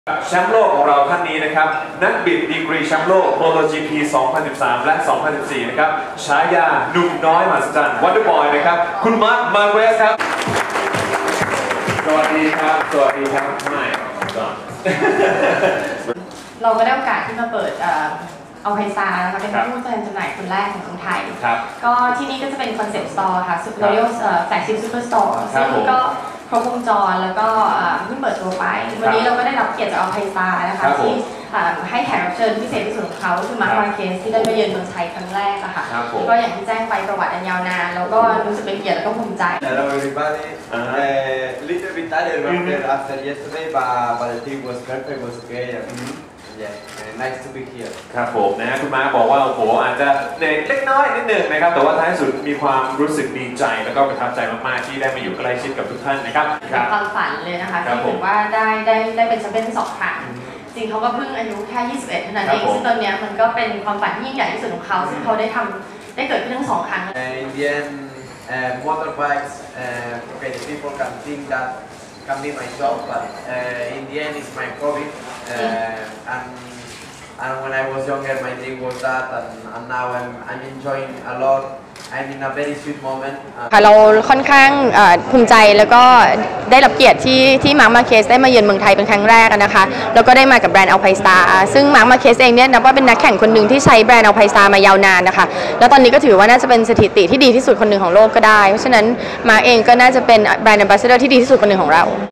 แชมป์โลกของเราท่านนี้นะครับนักบิดดีกรีแชมป์โลก MotoGP 2013 และ 2014 นะครับฉายาหนุ่มน้อยมหัศจรรย์วันเดอร์บอยนะครับคุณมาร์ค มาร์เกรสครับสวัสดีครับสวัสดีครับไม่ก่อนเราก็ได้โอกาสที่มาเปิดเอาไพซานะคะเป็นผู้แทนจำหน่ายคนแรกของคนไทยก็ที่นี่ก็จะเป็นคอนเซ็ปต์สโตร์ค่ะ Royal Flagship Superstore ซึ่งก็ครบวงจรแล้วก็เพิ่งเปิดตัวไปวันนี้เราก็ได้รับเกียรติจากเอาไพซานะคะที่ให้แขกรับเชิญพิเศษที่สุดของเขาคือมาร์ค มาร์เคสที่ได้มาเยือนเมืองไทยครั้งแรกอะค่ะก็อย่างที่แจ้งไปประวัติอันยาวนานแล้วก็รู้สึกเป็นเกียรติแล้วก็ภูมิใจ Hello everybody. Little bit tired after yesterday, but the team was perfect, was great. Yeah, nice to be here. ครับผมนะคุณมาบอกว่าโอ้โหอาจจะเหนื่อยเล็กน้อยนิดหนึ่งนะครับแต่ว่าท้ายสุดมีความรู้สึกดีใจแล้วก็ประทับใจมากๆที่ได้มาอยู่ใกล้ชิดกับทุกท่านนะครับเป็นความฝันเลยนะคะที่ถือว่าได้เป็นแชมเปี้ยน2 ครั้งจริงเขาก็เพิ่งอายุแค่21เท่านั้นเองซึ่งตอนนี้มันก็เป็นความฝันที่ยิ่งใหญ่ที่สุดของเขาซึ่งเขาได้เกิดขึ้นทั้ง2 ครั้ง In the end, motorbikes, okay, the people can think that can be my job, but in the end, it's my hobby. And when I was younger, my dream was that, and now I'm enjoying a lot. I'm in a very sweet moment. ค่ะเราค่อนข้างภูมิใจแล้วก็ได้รับเกียรติที่มาร์ค มาร์เคสได้มาเยือนเมืองไทยเป็นครั้งแรกนะคะแล้วก็ได้มากับแบรนด์อัลไพสตาร์ซึ่งมาร์ค มาร์เคสเองเนี่ยนับว่าเป็นนักแข่งคนหนึ่งที่ใช้แบรนด์อัลไพสตาร์มายาวนานนะคะแล้วตอนนี้ก็ถือว่าน่าจะเป็นสถิติที่ดีที่สุดคนหนึ่งของโลกก็ได้เพราะฉะนั้นมาร์คเองก็น่าจะเป็นแบรนด์แอมบาสเดอร์ที่ดีที่สุดคนหนึ่งของเรา